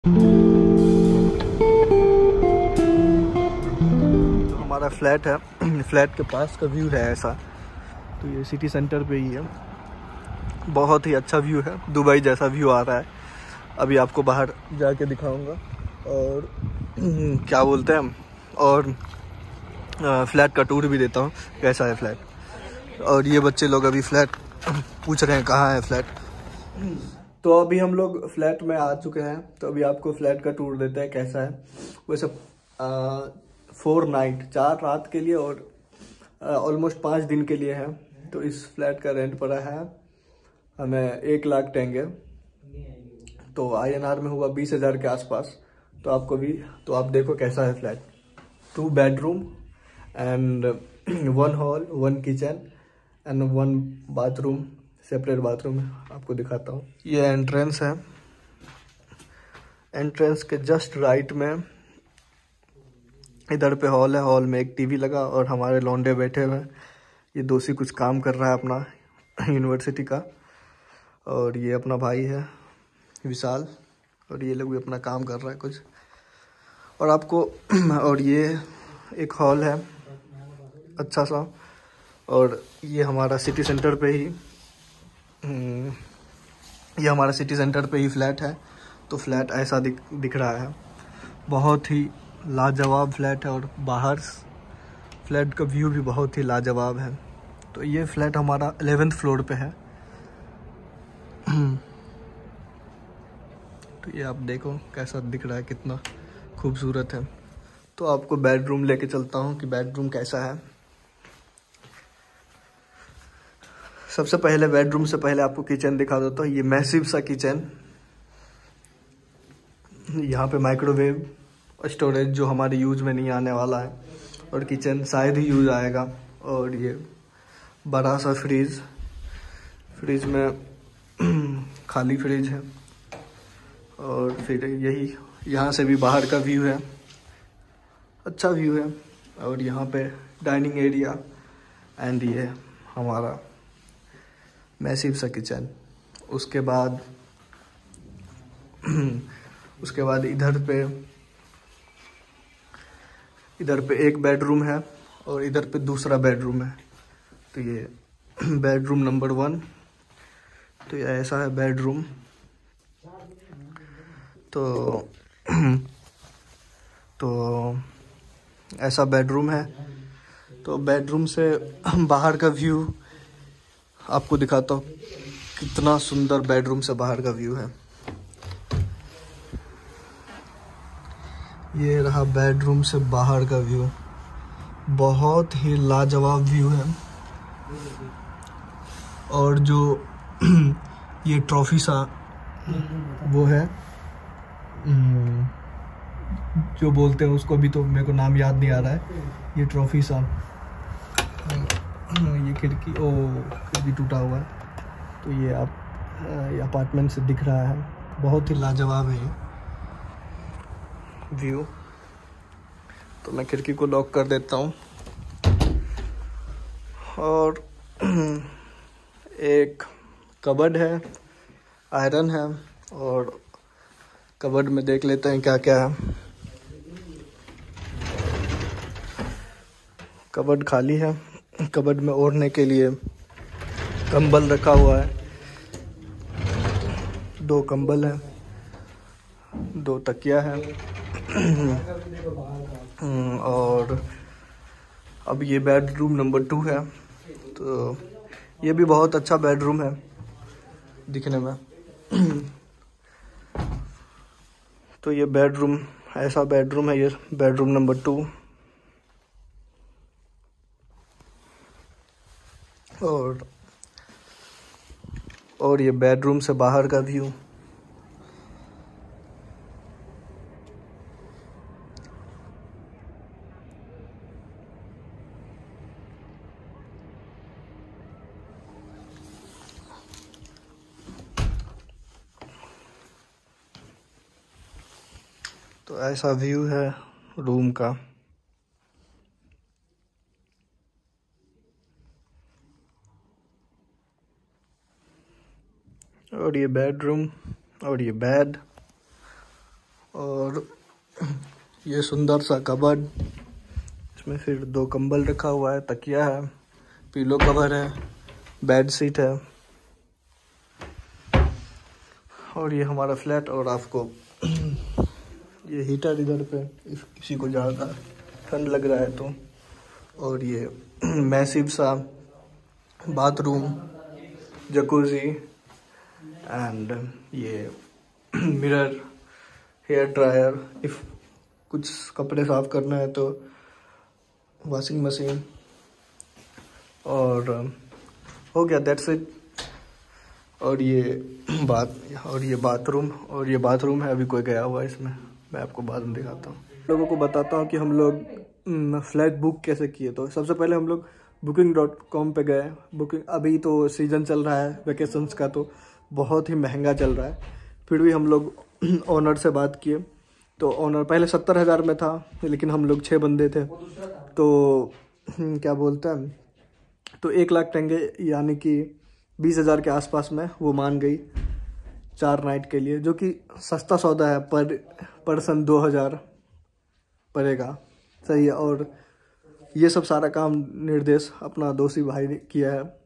जो हमारा फ्लैट है, फ्लैट के पास का व्यू है ऐसा। तो ये सिटी सेंटर पे ही है, बहुत ही अच्छा व्यू है, दुबई जैसा व्यू आ रहा है। अभी आपको बाहर जाके दिखाऊंगा और क्या बोलते हैं, और फ्लैट का टूर भी देता हूँ कैसा है फ्लैट। और ये बच्चे लोग अभी फ्लैट पूछ रहे हैं कहाँ है फ्लैट। तो अभी हम लोग फ्लैट में आ चुके हैं, तो अभी आपको फ्लैट का टूर देते हैं कैसा है। वैसे 4 नाइट 4 रात के लिए और ऑलमोस्ट 5 दिन के लिए है। तो इस फ्लैट का रेंट पड़ा है हमें 1 लाख टेंगे, तो INR में हुआ 20,000 के आसपास। तो आप देखो कैसा है flat. 2 bedroom and 1 hall 1 kitchen and 1 bathroom, separate bathroom है। आपको दिखाता हूँ, ये एंट्रेंस है। एंट्रेंस के जस्ट राइट में इधर पे हॉल है, हॉल में एक टीवी लगा और हमारे लौंडे बैठे हुए हैं। ये दोषी कुछ काम कर रहा है अपना यूनिवर्सिटी का, और ये अपना भाई है विशाल, और ये लोग भी अपना काम कर रहा है कुछ। और आपको और ये एक हॉल है अच्छा सा, और ये हमारा सिटी सेंटर पे ही फ्लैट है। तो फ्लैट ऐसा दिख रहा है, बहुत ही लाजवाब फ्लैट है, और बाहर फ्लैट का व्यू भी बहुत ही लाजवाब है। तो ये फ्लैट हमारा 11th फ्लोर पे है। तो ये आप देखो कैसा दिख रहा है, कितना खूबसूरत है। तो आपको बेडरूम लेके चलता हूँ कि बेडरूम कैसा है। सबसे पहले बेडरूम से पहले आपको किचन दिखा देता हूँ। ये मैसिव सा किचन, यहाँ पे माइक्रोवेव स्टोरेज जो हमारे यूज में नहीं आने वाला है, और किचन शायद ही यूज आएगा। और ये बड़ा सा फ्रिज में खाली फ्रिज है। और फिर यही यहाँ से भी बाहर का व्यू है, अच्छा व्यू है। और यहाँ पे डाइनिंग एरिया एंड ये हमारा मैसिव सा किचन। उसके बाद इधर पे एक बेडरूम है और इधर पे दूसरा बेडरूम है। तो ये बेडरूम नंबर 1। तो ये ऐसा है बेडरूम। तो ऐसा बेडरूम है। तो बेडरूम से बाहर का व्यू आपको दिखाता हूँ, कितना सुंदर बेडरूम से बाहर का व्यू है। ये रहा बेडरूम से बाहर का व्यू, बहुत ही लाजवाब व्यू है। और जो ये ट्रॉफी सा वो है, जो बोलते हैं उसको, अभी तो मेरे को नाम याद नहीं आ रहा है। ये ट्रॉफी सा, ये खिड़की टूटा हुआ है। तो ये अपार्टमेंट से दिख रहा है, बहुत ही लाजवाब है ये व्यू। तो मैं खिड़की को लॉक कर देता हूँ। और एक कबर्ड है, आयरन है, और कबर्ड में देख लेते हैं क्या क्या है। कबर्ड खाली है। कबर्ड में ओढ़ने के लिए कंबल रखा हुआ है, 2 कंबल है, 2 तकिया है। और अब ये बेडरूम नंबर 2 है। तो ये भी बहुत अच्छा बेडरूम है दिखने में। तो ये बेडरूम, ऐसा बेडरूम है ये बेडरूम नंबर 2। और ये बेडरूम से बाहर का व्यू। तो ऐसा व्यू है रूम का। और ये बेडरूम और ये बेड। और ये सुंदर सा कबर्ड, इसमें फिर 2 कंबल रखा हुआ है, तकिया है, पिलो कवर है, बेड शीट है। और ये हमारा फ्लैट। और आपको ये हीटर इधर पे, किसी को ज़्यादा ठंड लग रहा है तो। और ये मैसिव सा बाथरूम, जकूजी एंड ये मिरर, हेयर ड्रायर, इफ़ कुछ कपड़े साफ करना है तो वॉशिंग मशीन। और हो गया, दैट्स इट। और ये बाथरूम है, अभी कोई गया हुआ है इसमें, मैं आपको बाद में दिखाता हूँ। लोगों को बताता हूँ कि हम लोग फ्लैट बुक कैसे किए। तो सबसे पहले हम लोग booking.com पे गए। बुकिंग, अभी तो सीज़न चल रहा है वेकेशंस का, तो बहुत ही महंगा चल रहा है। फिर भी हम लोग ओनर से बात किए, तो ओनर पहले 70,000 में था, लेकिन हम लोग 6 बंदे थे तो क्या बोलते हैं, तो 1 लाख टेंगे यानी कि 20,000 के आसपास में वो मान गई 4 नाइट के लिए, जो कि सस्ता सौदा है। पर पर्सन 2,000 पड़ेगा, सही है। और ये सब सारा काम निर्देश अपना दोषी भाई ने किया है।